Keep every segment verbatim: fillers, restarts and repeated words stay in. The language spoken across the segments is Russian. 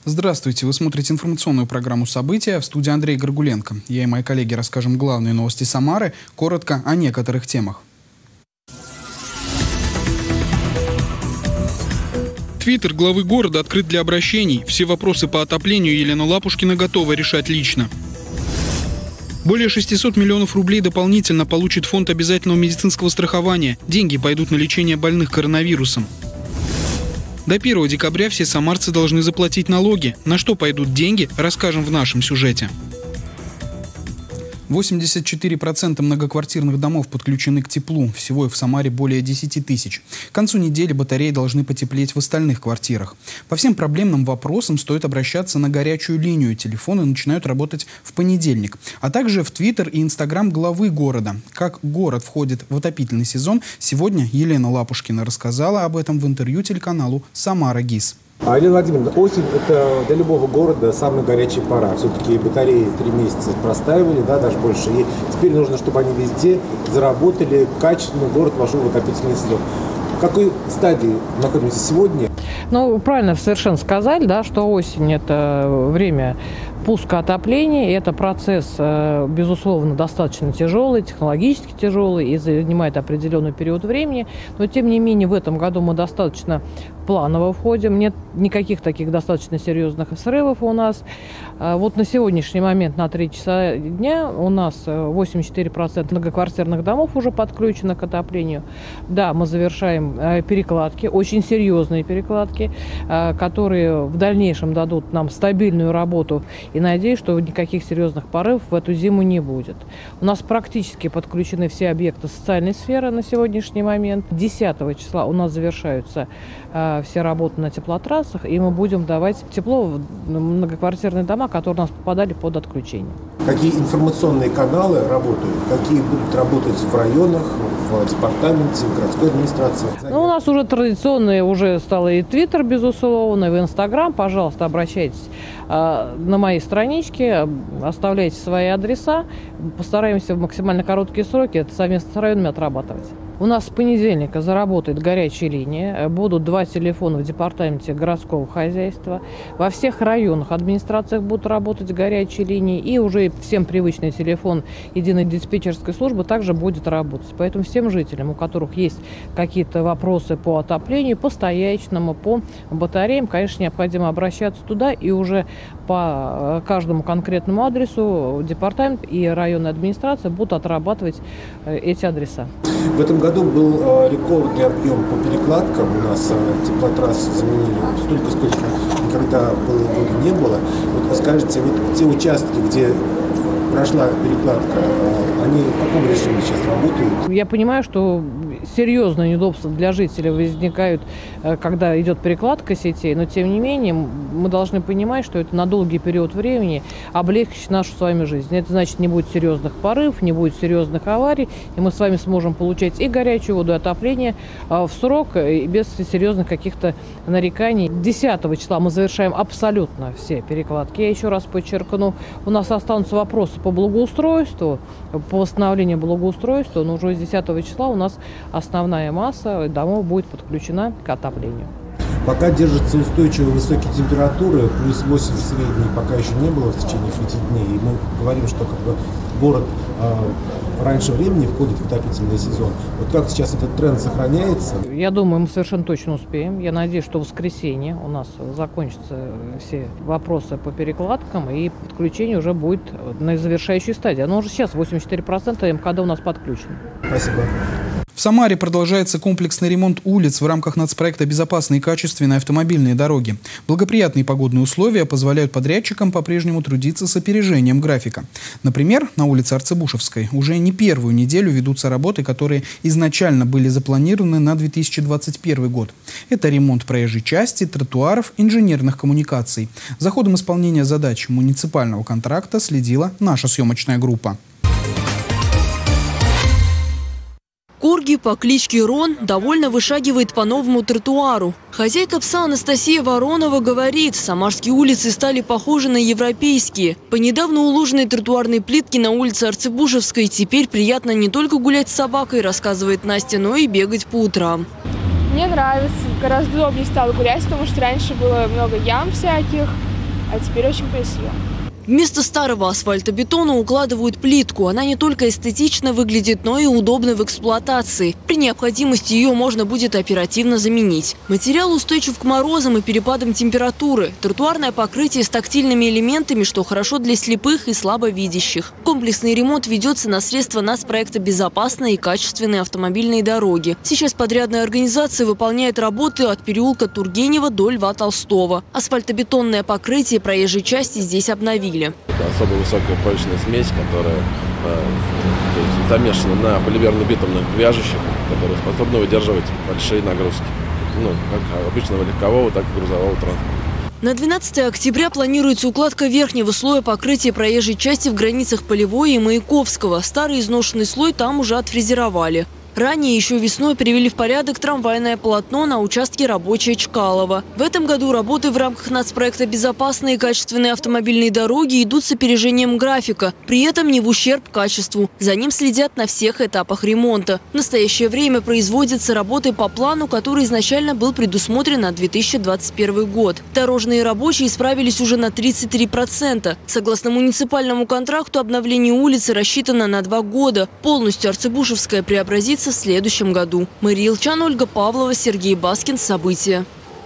Здравствуйте, вы смотрите информационную программу «События», в студии Андрей Горгуленко. Я и мои коллеги расскажем главные новости Самары, коротко о некоторых темах. Твиттер главы города открыт для обращений. Все вопросы по отоплению Елена Лапушкина готова решать лично. Более шестисот миллионов рублей дополнительно получит фонд обязательного медицинского страхования. Деньги пойдут на лечение больных коронавирусом. До первого декабря все самарцы должны заплатить налоги. На что пойдут деньги, расскажем в нашем сюжете. восемьдесят четыре процента многоквартирных домов подключены к теплу. Всего их в Самаре более десяти тысяч. К концу недели батареи должны потеплеть в остальных квартирах. По всем проблемным вопросам стоит обращаться на горячую линию. Телефоны начинают работать в понедельник. А также в Твиттер и Инстаграм главы города. Как город входит в отопительный сезон, сегодня Елена Лапушкина рассказала об этом в интервью телеканалу «Самара ГИС». А, Елена Владимировна, осень – это для любого города самая горячая пора. Все-таки батареи три месяца простаивали, да, даже больше. И теперь нужно, чтобы они везде заработали, качественно город вошел в отопительный сезон. В какой стадии находимся сегодня? Ну, правильно совершенно сказали, да, что осень – это время пуска отопления. И это процесс, безусловно, достаточно тяжелый, технологически тяжелый и занимает определенный период времени. Но, тем не менее, в этом году мы достаточно планово входим. Нет никаких таких достаточно серьезных срывов у нас. Вот на сегодняшний момент на три часа дня у нас восемьдесят четыре процента многоквартирных домов уже подключено к отоплению. Да, мы завершаем перекладки, очень серьезные перекладки, которые в дальнейшем дадут нам стабильную работу. И надеюсь, что никаких серьезных порывов в эту зиму не будет. У нас практически подключены все объекты социальной сферы на сегодняшний момент. десятого числа у нас завершаются э, все работы на теплотрассах, и мы будем давать тепло в многоквартирные дома, которые у нас попадали под отключение. Какие информационные каналы работают? Какие будут работать в районах, в департаменте, в городской администрации? Ну, у нас уже традиционно уже стало и Твиттер, безусловно, и в Инстаграм. Пожалуйста, обращайтесь э, на мои странички, оставляйте свои адреса. Постараемся в максимально короткие сроки это совместно с районами отрабатывать. У нас с понедельника заработает горячая линия. Будут два телефона в департаменте городского хозяйства. Во всех районах, администрациях будут работать горячие линии. И уже всем привычный телефон единой диспетчерской службы также будет работать. Поэтому всем жителям, у которых есть какие-то вопросы по отоплению, по стоячному, по батареям, конечно, необходимо обращаться туда. И уже по каждому конкретному адресу департамент и районная администрация будут отрабатывать эти адреса. В этом году был э, рекордный объем по перекладкам. У нас э, теплотрассы заменили столько, сколько никогда было года не было. Вот скажите, вот те участки, где прошла перекладка, э, они в каком режиме сейчас работают? Я понимаю, что серьезные неудобства для жителей возникают, когда идет перекладка сетей, но тем не менее мы должны понимать, что это на долгий период времени облегчит нашу с вами жизнь. Это значит, не будет серьезных порывов, не будет серьезных аварий, и мы с вами сможем получать и горячую воду, и отопление в срок, и без серьезных каких-то нареканий. десятого числа мы завершаем абсолютно все перекладки. Я еще раз подчеркну, у нас останутся вопросы по благоустройству, по восстановлению благоустройства, но уже с десятого числа у нас основная масса домов будет подключена к отоплению. Пока держатся устойчивые высокие температуры, плюс восемь средней пока еще не было в течение пяти дней. И мы говорим, что как бы город э, раньше времени входит в отопительный сезон. Вот как сейчас этот тренд сохраняется? Я думаю, мы совершенно точно успеем. Я надеюсь, что в воскресенье у нас закончатся все вопросы по перекладкам, и подключение уже будет на завершающей стадии. Оно уже сейчас восемьдесят четыре процента эм ка дэ у нас подключено. Спасибо. В Самаре продолжается комплексный ремонт улиц в рамках нацпроекта «Безопасные и качественные автомобильные дороги». Благоприятные погодные условия позволяют подрядчикам по-прежнему трудиться с опережением графика. Например, на улице Арцебушевской уже не первую неделю ведутся работы, которые изначально были запланированы на две тысячи двадцать первый год. Это ремонт проезжей части, тротуаров, инженерных коммуникаций. За ходом исполнения задач муниципального контракта следила наша съемочная группа. Корги по кличке Рон довольно вышагивает по новому тротуару. Хозяйка пса Анастасия Воронова говорит, самарские улицы стали похожи на европейские. По недавно уложенной тротуарной плитке на улице Арцебушевской теперь приятно не только гулять с собакой, рассказывает Настя, но и бегать по утрам. Мне нравится, гораздо удобнее стало гулять, потому что раньше было много ям всяких. а теперь очень красиво. Вместо старого асфальтобетона укладывают плитку. Она не только эстетично выглядит, но и удобна в эксплуатации. При необходимости ее можно будет оперативно заменить. Материал устойчив к морозам и перепадам температуры. Тротуарное покрытие с тактильными элементами, что хорошо для слепых и слабовидящих. Комплексный ремонт ведется на средства нацпроекта «Безопасные и качественные автомобильные дороги». Сейчас подрядная организация выполняет работы от переулка Тургенева до Льва Толстого. Асфальтобетонное покрытие проезжей части здесь обновили. Это особо высокая прочная смесь, которая э, то есть замешана на полимерно-битумных вяжущих, которые способны выдерживать большие нагрузки. Ну, как обычного легкового, так и грузового транспорта. На двенадцатое октября планируется укладка верхнего слоя покрытия проезжей части в границах Полевой и Маяковского. Старый изношенный слой там уже отфрезеровали. Ранее еще весной привели в порядок трамвайное полотно на участке Рабочая Чкалова. В этом году работы в рамках нацпроекта «Безопасные и качественные автомобильные дороги» идут с опережением графика, при этом не в ущерб качеству. За ним следят на всех этапах ремонта. В настоящее время производятся работы по плану, который изначально был предусмотрен на две тысячи двадцать первый год. Дорожные рабочие справились уже на тридцать три процента. Согласно муниципальному контракту, обновление улицы рассчитано на два года. Полностью Арцебушевская преобразится в следующем году. Мария Илчан, Ольга Павлова, Сергей Баскин. События.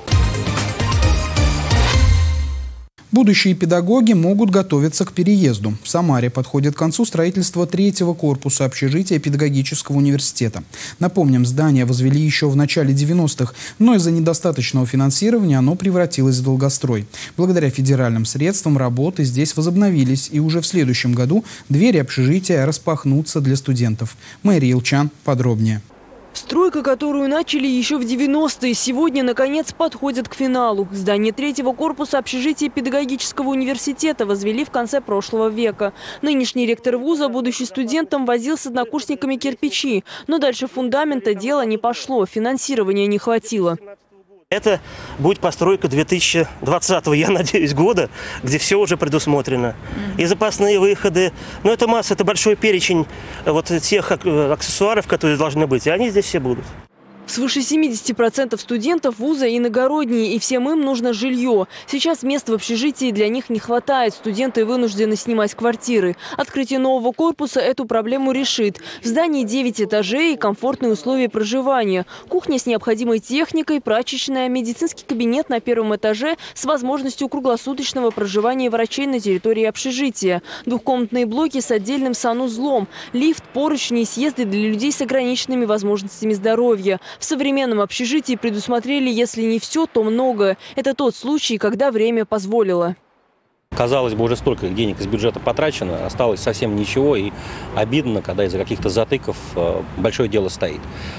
Будущие педагоги могут готовиться к переезду. В Самаре подходит к концу строительство третьего корпуса общежития педагогического университета. Напомним, здание возвели еще в начале девяностых, но из-за недостаточного финансирования оно превратилось в долгострой. Благодаря федеральным средствам работы здесь возобновились, и уже в следующем году двери общежития распахнутся для студентов. Мария Илчан подробнее. Стройка, которую начали еще в девяностые, сегодня, наконец, подходит к финалу. Здание третьего корпуса общежития педагогического университета возвели в конце прошлого века. Нынешний ректор вуза, будучи студентом, возил с однокурсниками кирпичи. Но дальше фундамента дело не пошло, финансирования не хватило. Это будет постройка две тысячи двадцатого, я надеюсь, года, где все уже предусмотрено. И запасные выходы. Но это масса, это большой перечень вот тех аксессуаров, которые должны быть. И они здесь все будут. Свыше семидесяти процентов студентов вуза иногородние, и всем им нужно жилье. Сейчас мест в общежитии для них не хватает. Студенты вынуждены снимать квартиры. Открытие нового корпуса эту проблему решит. В здании девять этажей и комфортные условия проживания. Кухня с необходимой техникой, прачечная, медицинский кабинет на первом этаже с возможностью круглосуточного проживания врачей на территории общежития. Двухкомнатные блоки с отдельным санузлом. Лифт, поручни и съезды для людей с ограниченными возможностями здоровья. В современном общежитии предусмотрели, если не все, то многое. Это тот случай, когда время позволило. Казалось бы, уже столько денег из бюджета потрачено, осталось совсем ничего. И обидно, когда из-за каких-то затыков большое дело стоит.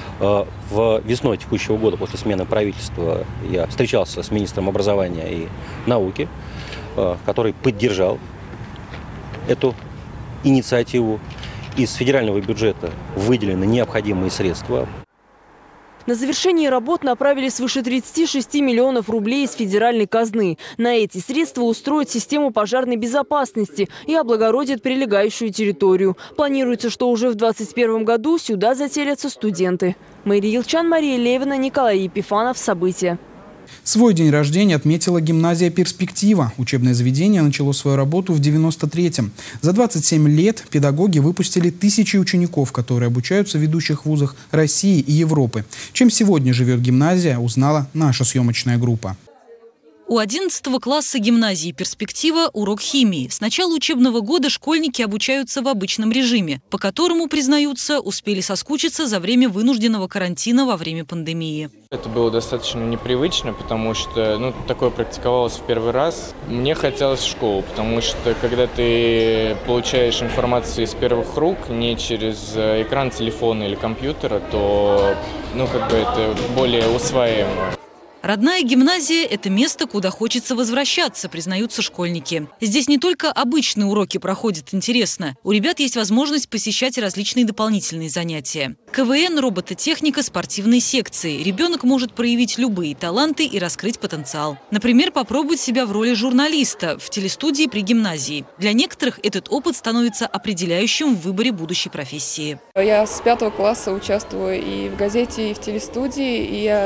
В весной текущего года, после смены правительства, я встречался с министром образования и науки, который поддержал эту инициативу. Из федерального бюджета выделены необходимые средства. На завершение работ направили свыше тридцати шести миллионов рублей из федеральной казны. На эти средства устроят систему пожарной безопасности и облагородят прилегающую территорию. Планируется, что уже в двадцать первом году сюда заселятся студенты. Мария Илчан, Мария Левина, Николай Епифанов. События. Свой день рождения отметила гимназия «Перспектива». Учебное заведение начало свою работу в девяносто третьем. За двадцать семь лет педагоги выпустили тысячи учеников, которые обучаются в ведущих вузах России и Европы. Чем сегодня живет гимназия, узнала наша съемочная группа. У одиннадцатого класса гимназии «Перспектива» урок химии. С начала учебного года школьники обучаются в обычном режиме, по которому, признаются, успели соскучиться за время вынужденного карантина во время пандемии. Это было достаточно непривычно, потому что ну, такое практиковалось в первый раз. Мне хотелось в школу, потому что когда ты получаешь информацию из первых рук, не через экран телефона или компьютера, то ну, как бы это более усваиваемо. Родная гимназия – это место, куда хочется возвращаться, признаются школьники. Здесь не только обычные уроки проходят интересно. У ребят есть возможность посещать различные дополнительные занятия. КВН, робототехника, спортивные секции. Ребенок может проявить любые таланты и раскрыть потенциал. Например, попробовать себя в роли журналиста в телестудии при гимназии. Для некоторых этот опыт становится определяющим в выборе будущей профессии. Я с пятого класса участвую и в газете, и в телестудии, и я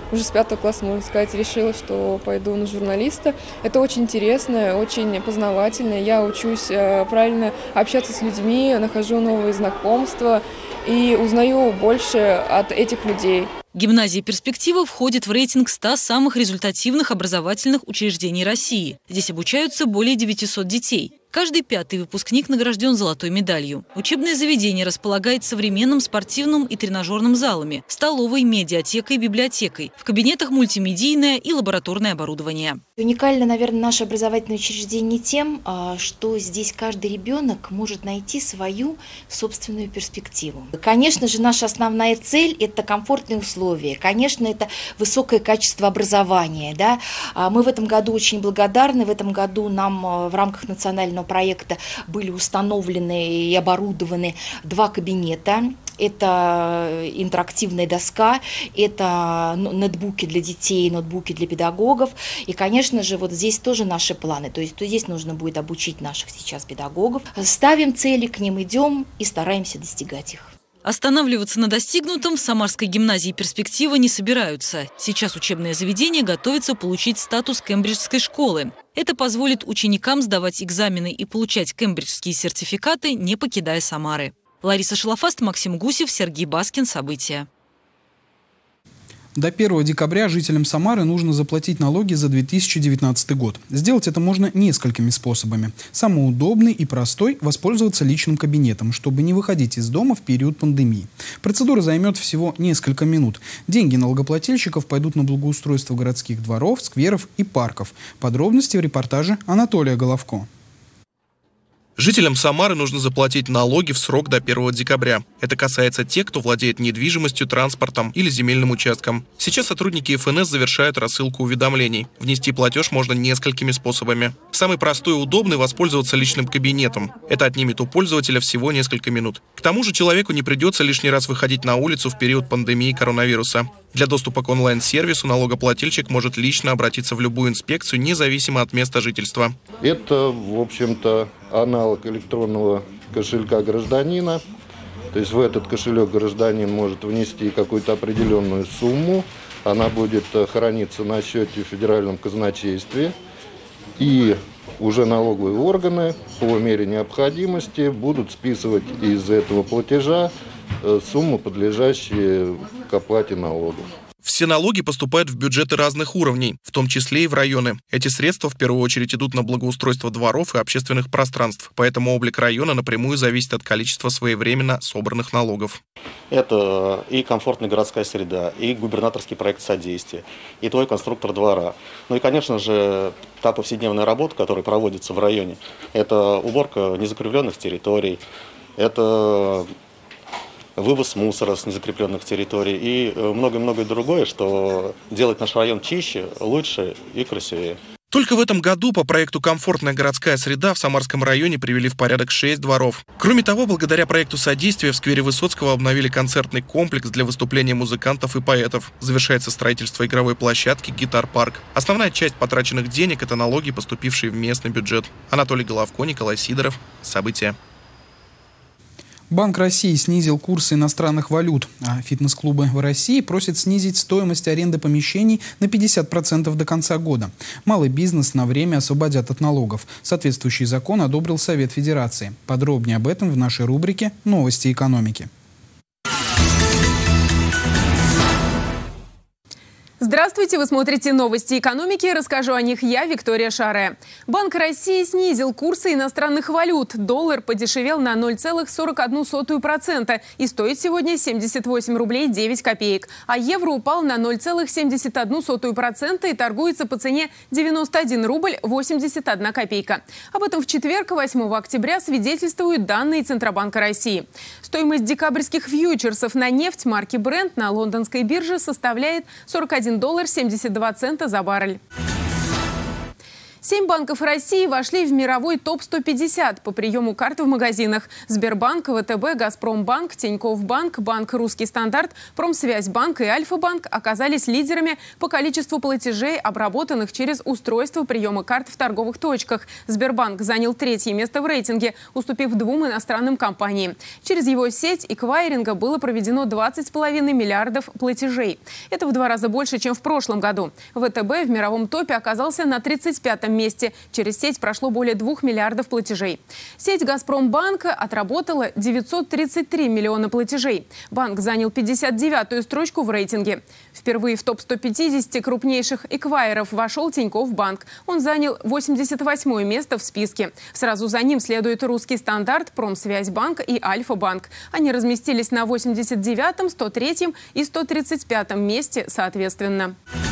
уже с пятого класса, можно сказать, решила, что пойду на журналиста. Это очень интересно, очень познавательно. Я учусь правильно общаться с людьми, нахожу новые знакомства и узнаю больше от этих людей. Гимназия «Перспектива» входит в рейтинг ста самых результативных образовательных учреждений России. Здесь обучаются более девятисот детей. Каждый пятый выпускник награжден золотой медалью. Учебное заведение располагает современным спортивным и тренажерным залами, столовой, медиатекой, библиотекой. В кабинетах мультимедийное и лабораторное оборудование. Уникально, наверное, наше образовательное учреждение тем, что здесь каждый ребенок может найти свою собственную перспективу. Конечно же, наша основная цель – это комфортные условия. Конечно, это высокое качество образования. Да? Мы в этом году очень благодарны. В этом году нам в рамках национального проекта были установлены и оборудованы два кабинета. Это интерактивная доска, это ноутбуки для детей, ноутбуки для педагогов. И, конечно же, вот здесь тоже наши планы. То есть то здесь нужно будет обучить наших сейчас педагогов. Ставим цели, к ним идем и стараемся достигать их. Останавливаться на достигнутом в Самарской гимназии «Перспектива» не собираются. Сейчас учебное заведение готовится получить статус кембриджской школы. Это позволит ученикам сдавать экзамены и получать кембриджские сертификаты, не покидая Самары. Лариса Шалафаст, Максим Гусев, Сергей Баскин. События. До первого декабря жителям Самары нужно заплатить налоги за две тысячи девятнадцатый год. Сделать это можно несколькими способами. Самый удобный и простой – воспользоваться личным кабинетом, чтобы не выходить из дома в период пандемии. Процедура займет всего несколько минут. Деньги налогоплательщиков пойдут на благоустройство городских дворов, скверов и парков. Подробности в репортаже Анатолия Головко. Жителям Самары нужно заплатить налоги в срок до первого декабря. Это касается тех, кто владеет недвижимостью, транспортом или земельным участком. Сейчас сотрудники эф эн эс завершают рассылку уведомлений. Внести платеж можно несколькими способами. Самый простой и удобный – воспользоваться личным кабинетом. Это отнимет у пользователя всего несколько минут. К тому же человеку не придется лишний раз выходить на улицу в период пандемии коронавируса. Для доступа к онлайн-сервису налогоплательщик может лично обратиться в любую инспекцию, независимо от места жительства. Это, в общем-то, аналог электронного кошелька гражданина. То есть в этот кошелек гражданин может внести какую-то определенную сумму. Она будет храниться на счете в федеральном казначействе. И уже налоговые органы по мере необходимости будут списывать из этого платежа суммы, подлежащие к оплате налогов. Все налоги поступают в бюджеты разных уровней, в том числе и в районы. Эти средства в первую очередь идут на благоустройство дворов и общественных пространств, поэтому облик района напрямую зависит от количества своевременно собранных налогов. Это и комфортная городская среда, и губернаторский проект содействия, и твой конструктор двора. Ну и, конечно же, та повседневная работа, которая проводится в районе, это уборка незакрепленных территорий, это вывоз мусора с незакрепленных территорий и многое-многое другое, что делает наш район чище, лучше и красивее. Только в этом году по проекту «Комфортная городская среда» в Самарском районе привели в порядок шесть дворов. Кроме того, благодаря проекту содействия в сквере Высоцкого обновили концертный комплекс для выступления музыкантов и поэтов. Завершается строительство игровой площадки «Гитар-парк». Основная часть потраченных денег – это налоги, поступившие в местный бюджет. Анатолий Головко, Николай Сидоров. События. Банк России снизил курсы иностранных валют, а фитнес-клубы в России просят снизить стоимость аренды помещений на пятьдесят процентов до конца года. Малый бизнес на время освободят от налогов. Соответствующий закон одобрил Совет Федерации. Подробнее об этом в нашей рубрике «Новости экономики». Здравствуйте, вы смотрите новости экономики. Расскажу о них я, Виктория Шаре. Банк России снизил курсы иностранных валют. Доллар подешевел на ноль целых сорок одну сотую процента и стоит сегодня семьдесят восемь рублей девять копеек. А евро упал на ноль целых семьдесят одну сотую процента и торгуется по цене девяносто один рубль восемьдесят одна копейка. Об этом в четверг, восьмого октября, свидетельствуют данные Центробанка России. Стоимость декабрьских фьючерсов на нефть марки Brent на лондонской бирже составляет сорок один доллар семьдесят два цента за баррель. Семь банков России вошли в мировой топ сто пятьдесят по приему карт в магазинах. Сбербанк, ВТБ, Газпромбанк, Тинькофф-банк, Банк Русский стандарт, Промсвязьбанк и Альфа-банк оказались лидерами по количеству платежей, обработанных через устройство приема карт в торговых точках. Сбербанк занял третье место в рейтинге, уступив двум иностранным компаниям. Через его сеть эквайринга было проведено двадцать с половиной миллиардов платежей. Это в два раза больше, чем в прошлом году. ВТБ в мировом топе оказался на тридцать пятом месте. Через сеть прошло более двух миллиардов платежей. Сеть Газпромбанка отработала девятьсот тридцать три миллиона платежей. Банк занял пятьдесят девятую строчку в рейтинге. Впервые в топ сто пятьдесят крупнейших эквайеров вошел Тинькофф-банк. Он занял восемьдесят восьмое место в списке. Сразу за ним следует Русский стандарт, Промсвязьбанк и Альфа-банк. Они разместились на восемьдесят девятом, сто третьем и сто тридцать пятом месте соответственно.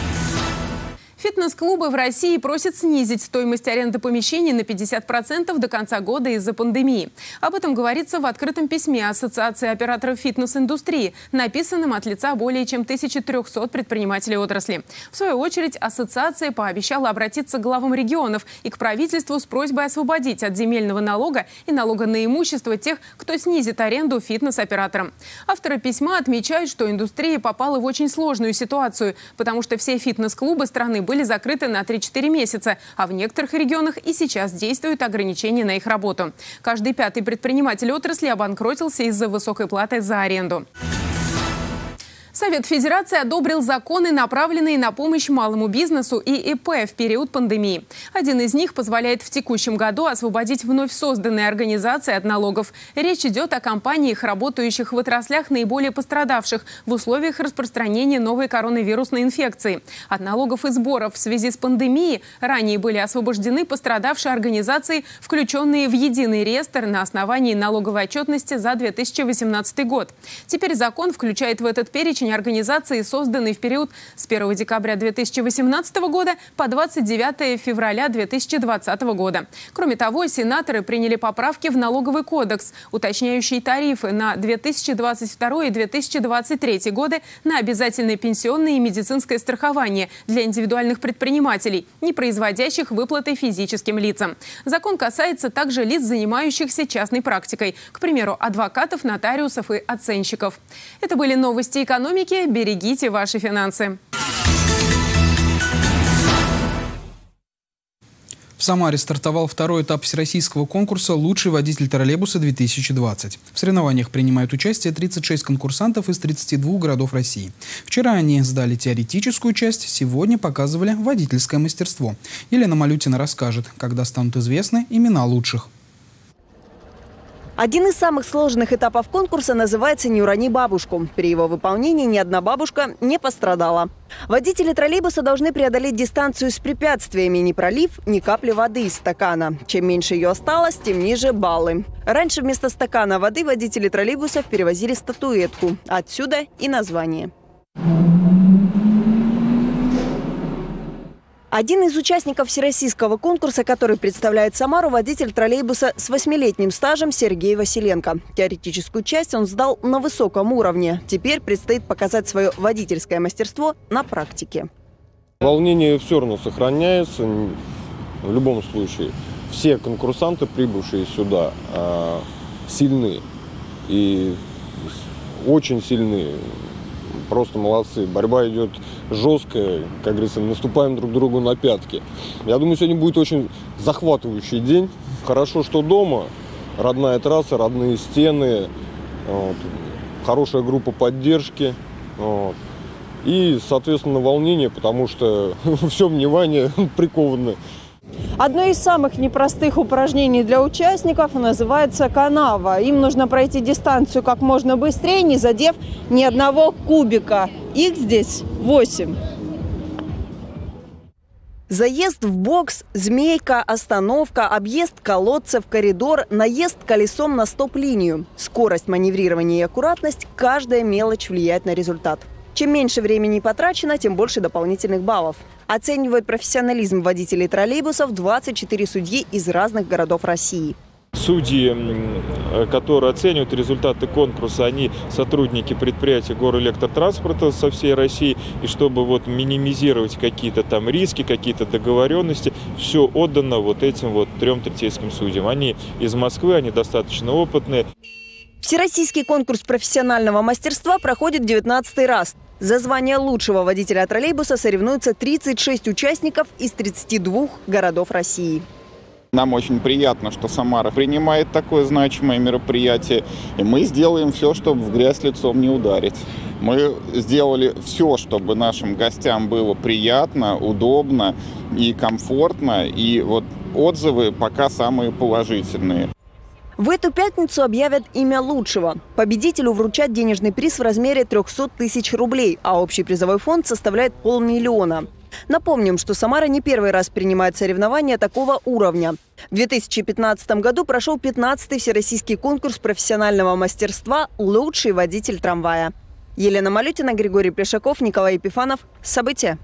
Фитнес-клубы в России просят снизить стоимость аренды помещений на пятьдесят процентов до конца года из-за пандемии. Об этом говорится в открытом письме Ассоциации операторов фитнес-индустрии, написанном от лица более чем тысячи трёхсот предпринимателей отрасли. В свою очередь, ассоциация пообещала обратиться к главам регионов и к правительству с просьбой освободить от земельного налога и налога на имущество тех, кто снизит аренду фитнес-операторам. Авторы письма отмечают, что индустрия попала в очень сложную ситуацию, потому что все фитнес-клубы страны были были закрыты на три-четыре месяца, а в некоторых регионах и сейчас действуют ограничения на их работу. Каждый пятый предприниматель отрасли обанкротился из-за высокой платы за аренду. Совет Федерации одобрил законы, направленные на помощь малому бизнесу и ИП в период пандемии. Один из них позволяет в текущем году освободить вновь созданные организации от налогов. Речь идет о компаниях, работающих в отраслях, наиболее пострадавших в условиях распространения новой коронавирусной инфекции. От налогов и сборов в связи с пандемией ранее были освобождены пострадавшие организации, включенные в единый реестр на основании налоговой отчетности за две тысячи восемнадцатый год. Теперь закон включает в этот перечень организации, созданные в период с первого декабря две тысячи восемнадцатого года по двадцать девятое февраля две тысячи двадцатого года. Кроме того, сенаторы приняли поправки в налоговый кодекс, уточняющие тарифы на две тысячи двадцать второй и две тысячи двадцать третий годы на обязательное пенсионное и медицинское страхование для индивидуальных предпринимателей, не производящих выплаты физическим лицам. Закон касается также лиц, занимающихся частной практикой, к примеру, адвокатов, нотариусов и оценщиков. Это были новости экономики. Берегите ваши финансы. В Самаре стартовал второй этап всероссийского конкурса «Лучший водитель троллейбуса-две тысячи двадцать». В соревнованиях принимают участие тридцать шесть конкурсантов из тридцати двух городов России. Вчера они сдали теоретическую часть, сегодня показывали водительское мастерство. Елена Малютина расскажет, когда станут известны имена лучших. Один из самых сложных этапов конкурса называется «Не урони бабушку». При его выполнении ни одна бабушка не пострадала. Водители троллейбуса должны преодолеть дистанцию с препятствиями, не пролив ни капли воды из стакана. Чем меньше ее осталось, тем ниже баллы. Раньше вместо стакана воды водители троллейбусов перевозили статуэтку. Отсюда и название. Один из участников всероссийского конкурса, который представляет Самару, водитель троллейбуса с восьмилетним стажем Сергей Василенко. Теоретическую часть он сдал на высоком уровне. Теперь предстоит показать свое водительское мастерство на практике. Волнение все равно сохраняется. В любом случае, все конкурсанты, прибывшие сюда, сильны. И очень сильны. Просто молодцы. Борьба идет жесткая, как говорится, наступаем друг другу на пятки. Я думаю, сегодня будет очень захватывающий день. Хорошо, что дома. Родная трасса, родные стены, вот, хорошая группа поддержки. Вот. И, соответственно, волнение, потому что все внимание приковано. Одно из самых непростых упражнений для участников называется канава. Им нужно пройти дистанцию как можно быстрее, не задев ни одного кубика. Их здесь восемь. Заезд в бокс, змейка, остановка, объезд колодцев, коридор, наезд колесом на стоп-линию. Скорость маневрирования и аккуратность – каждая мелочь влияет на результат. Чем меньше времени потрачено, тем больше дополнительных баллов. Оценивают профессионализм водителей троллейбусов двадцать четыре судьи из разных городов России. Судьи, которые оценивают результаты конкурса, они сотрудники предприятия Горэлектротранспорта со всей России. И чтобы вот минимизировать какие-то там риски, какие-то договоренности, все отдано вот этим вот трем третейским судьям. Они из Москвы, они достаточно опытные. Всероссийский конкурс профессионального мастерства проходит девятнадцатый раз. За звание лучшего водителя троллейбуса соревнуются тридцать шесть участников из тридцати двух городов России. Нам очень приятно, что Самара принимает такое значимое мероприятие, и мы сделаем все, чтобы в грязь лицом не ударить. Мы сделали все, чтобы нашим гостям было приятно, удобно и комфортно, и вот отзывы пока самые положительные. В эту пятницу объявят имя лучшего. Победителю вручат денежный приз в размере трёхсот тысяч рублей, а общий призовой фонд составляет полмиллиона. Напомним, что Самара не первый раз принимает соревнования такого уровня. В две тысячи пятнадцатом году прошел пятнадцатый всероссийский конкурс профессионального мастерства «Лучший водитель трамвая». Елена Малютина, Григорий Плешаков, Николай Епифанов. События.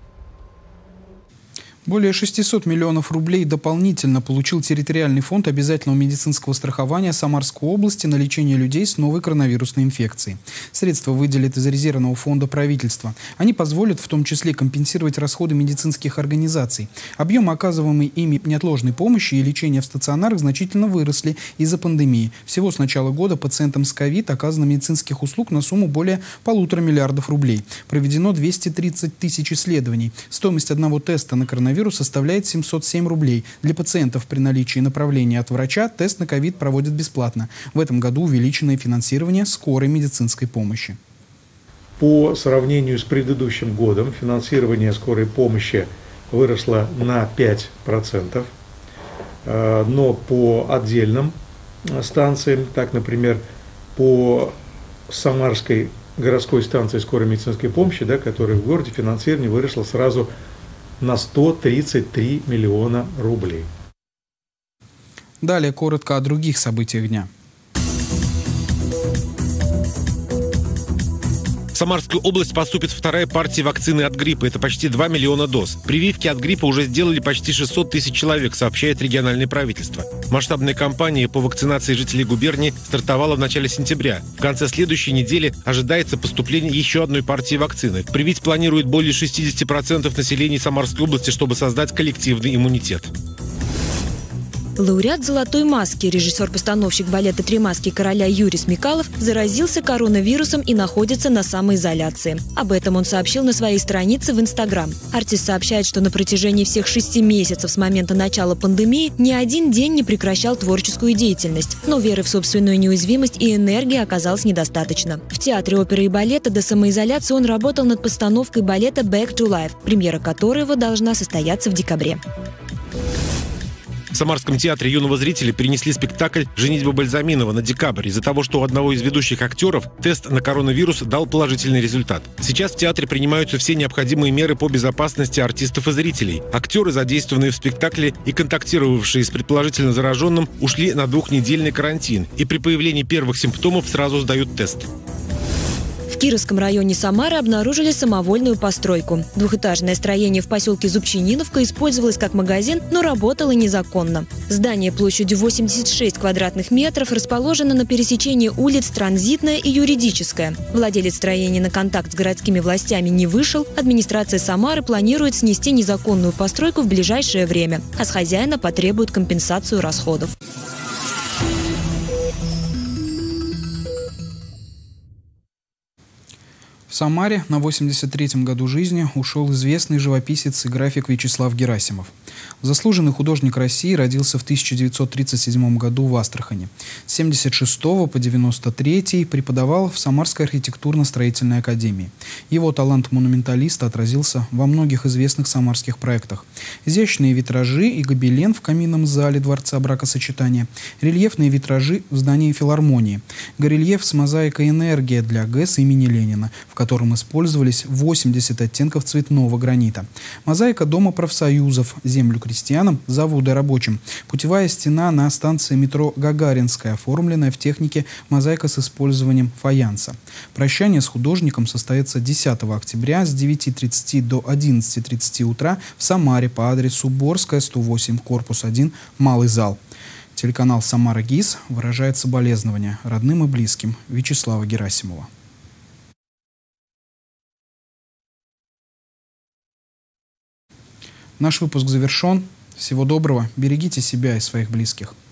Более шестисот миллионов рублей дополнительно получил территориальный фонд обязательного медицинского страхования Самарской области на лечение людей с новой коронавирусной инфекцией. Средства выделят из резервного фонда правительства. Они позволят в том числе компенсировать расходы медицинских организаций. Объемы оказываемой ими неотложной помощи и лечения в стационарах значительно выросли из-за пандемии. Всего с начала года пациентам с ковид оказано медицинских услуг на сумму более полутора миллиардов рублей. Проведено двести тридцать тысяч исследований. Стоимость одного теста на коронавирус составляет семьсот семь рублей. Для пациентов при наличии направления от врача тест на ковид проводят бесплатно. В этом году увеличено финансирование скорой медицинской помощи. По сравнению с предыдущим годом финансирование скорой помощи выросло на пять процентов, но по отдельным станциям, так, например, по Самарской городской станции скорой медицинской помощи, да, которая в городе, финансирование выросло сразу на сто тридцать три миллиона рублей. Далее коротко о других событиях дня. В Самарскую область поступит вторая партия вакцины от гриппа. Это почти два миллиона доз. Прививки от гриппа уже сделали почти шестьсот тысяч человек, сообщает региональное правительство. Масштабная кампания по вакцинации жителей губернии стартовала в начале сентября. В конце следующей недели ожидается поступление еще одной партии вакцины. Привить планируют более шестидесяти процентов населения Самарской области, чтобы создать коллективный иммунитет. Лауреат «Золотой маски», режиссер-постановщик балета «Три маски короля» Юрий Смекалов заразился коронавирусом и находится на самоизоляции. Об этом он сообщил на своей странице в Инстаграм. Артист сообщает, что на протяжении всех шести месяцев с момента начала пандемии ни один день не прекращал творческую деятельность. Но веры в собственную неуязвимость и энергии оказалось недостаточно. В театре оперы и балета до самоизоляции он работал над постановкой балета «Back to Life», премьера которого должна состояться в декабре. В Самарском театре юного зрителя перенесли спектакль «Женитьба Бальзаминова» на декабрь из-за того, что у одного из ведущих актеров тест на коронавирус дал положительный результат. Сейчас в театре принимаются все необходимые меры по безопасности артистов и зрителей. Актеры, задействованные в спектакле и контактировавшие с предположительно зараженным, ушли на двухнедельный карантин и при появлении первых симптомов сразу сдают тест. В Кировском районе Самары обнаружили самовольную постройку. Двухэтажное строение в поселке Зубчининовка использовалось как магазин, но работало незаконно. Здание площадью восемьдесят шесть квадратных метров расположено на пересечении улиц Транзитная и Юридическая. Владелец строения на контакт с городскими властями не вышел. Администрация Самары планирует снести незаконную постройку в ближайшее время, а с хозяина потребует компенсацию расходов. В Самаре на восемьдесят третьем году жизни ушел известный живописец и график Вячеслав Герасимов. Заслуженный художник России родился в тысяча девятьсот тридцать седьмом году в Астрахани. С семьдесят шестого по девяносто третий преподавал в Самарской архитектурно-строительной академии. Его талант монументалиста отразился во многих известных самарских проектах. Изящные витражи и гобелен в каминном зале Дворца бракосочетания, рельефные витражи в здании филармонии, горельеф с мозаикой «Энергия» для ГЭС имени Ленина, в котором использовались восемьдесят оттенков цветного гранита. Мозаика Дома профсоюзов, землю крестьянам, заводы рабочим. Путевая стена на станции метро Гагаринская, оформленная в технике мозаика с использованием фаянса. Прощание с художником состоится десятого октября с девяти тридцати до одиннадцати тридцати утра в Самаре по адресу Борская, сто восемь, корпус один, Малый зал. Телеканал «Самара ГИС» выражает соболезнования родным и близким Вячеслава Герасимова. Наш выпуск завершен. Всего доброго. Берегите себя и своих близких.